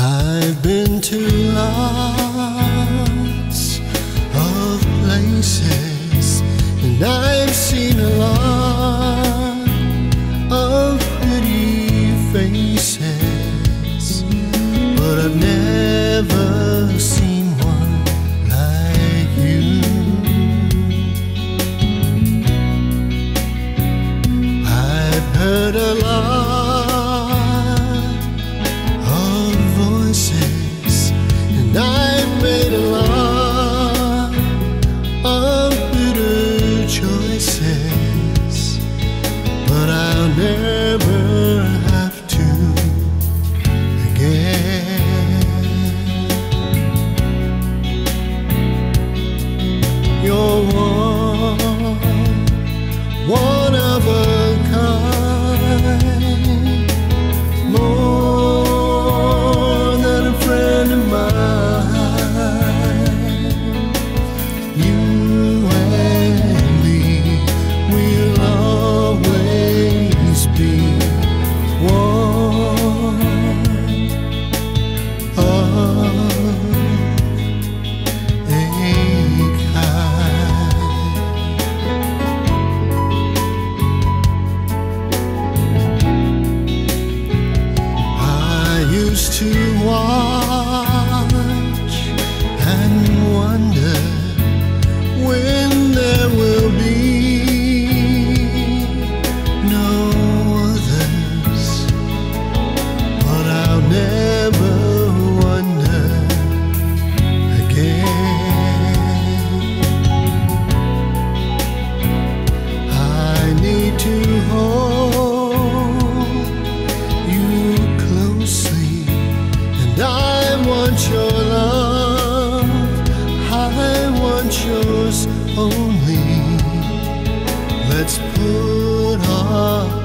I've been to lots of places, and I've seen a lot of pretty faces, but I've never seen one like you. I've heard a lot and I've made a lot of bitter choices, but I'll never have to again. You're one of a kind, more than a friend of mine. Used to watch and wonder when there will be no others, but I'll never wonder again. I need to hold you closely, I want your love, I want yours only. Let's put our